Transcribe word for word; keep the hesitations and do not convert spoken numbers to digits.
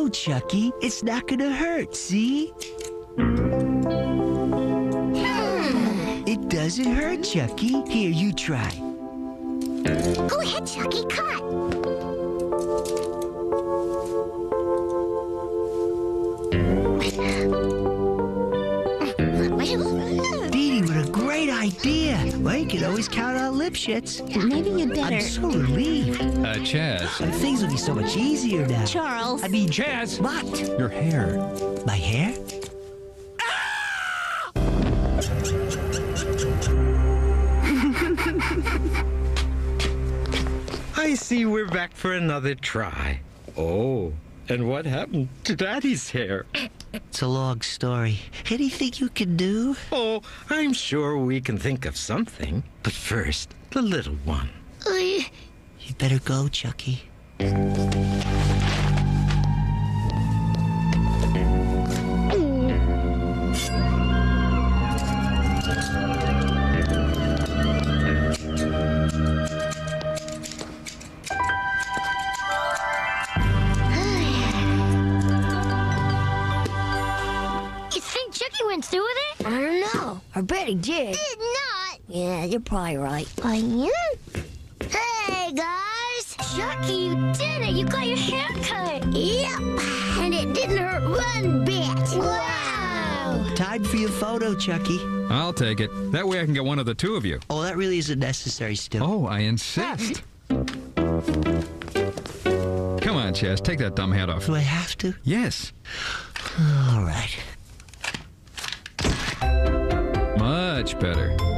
Chucky. It's not gonna hurt, see? It doesn't hurt, Chucky. Here, you try. Go ahead, Chucky, cut. Dee Dee, what a great idea. Well, you can always count on Lipschitz. Maybe you'd better... I'm so relieved. Uh, Chaz. And things will be so much easier now. Charles. I mean, Chaz! what? Your hair. My hair? I see we're back for another try. Oh, and what happened to Daddy's hair? It's a long story. Anything you can do? Oh, I'm sure we can think of something. But first, the little one. You better go, Chucky. Went through with it? I don't know. I bet he did. Did not. Yeah, you're probably right. I am. Hey, guys. Chucky, you did it. You got your hair cut. Yep. And it didn't hurt one bit. Wow. Time for your photo, Chucky. I'll take it. That way I can get one of the two of you. Oh, that really isn't necessary still. Oh, I insist. Come on, Chaz. Take that dumb hat off. Do I have to? Yes. All right. Much better.